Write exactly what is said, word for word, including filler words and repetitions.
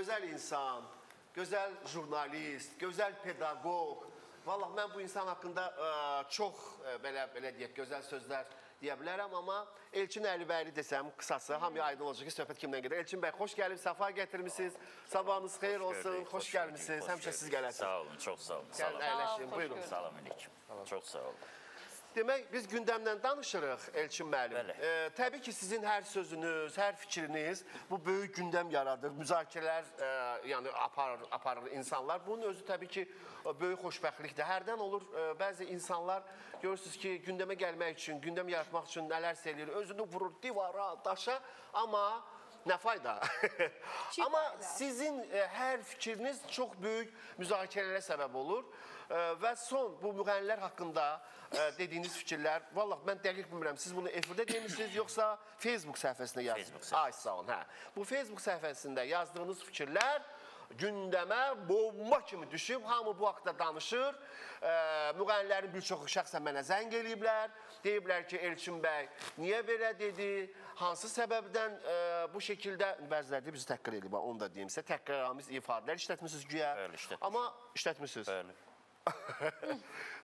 gözəl insan, gözəl jurnalist, gözəl pedaqoq. Vallahi mən bu insan haqqında ə, çox ə, belə, belə deyək, gözəl sözlər deyə bilərəm, amma Elçin Əlibəyli desəm, qısası, hamıya aydın olacaq ki, söhbət kimdən gedir. Elçin bəy, xoş gəlib, səfa gətirmişsiniz, sabahınız xeyir olsun, xoş, xoş gəlmişsiniz, həmişə siz gələsiniz. Sağ olun, çox sağ olun. Gəl, əyləşin, buyurun. Salam aleyküm, çox sağ olun. Demək, biz gündəmdən danışırıq, Elçin müəllim. E, təbii ki, sizin hər sözünüz, hər fikriniz bu böyük gündəm yaradır, müzakirələr e, yəni aparır, aparır insanlar. Bunun özü təbii ki, böyük xoşbəxtlikdir. Hərdən olur, e, bəzi insanlar görürsünüz ki, gündəmə gəlmək üçün, gündəm yaratmaq üçün nələrsə eləyir, özünü vurur divara, daşa, amma nə fayda? Amma sizin e, hər fikriniz çox böyük müzakirələrə səbəb olur e, və son bu müğənnilər haqqında e, dediyiniz fikirlər, vallahi mən dəqiq bilmirəm, siz bunu efirdə demişsiniz, yoxsa Facebook səhifəsində yazdınız? Ay, sağ olun, hə. Bu Facebook səhifəsində yazdığınız fikirlər gündəmə bomba kimi düşüb, hamı bu haqda danışır. E, müğənnilərin bir çoxu şəxsən mənə zəng eləyiblər. Deyiblər ki, Elçin bəy, niyə belə dedi? Hansı səbəbdən e, bu şəkildə, bəziləri də bizi təhqir edib, onu da deyim sizə, təhqiramiz ifadələr işlətmişsiniz güya. Bəli, işlətmişsiniz. Amma işlətmişsiniz. Bəli.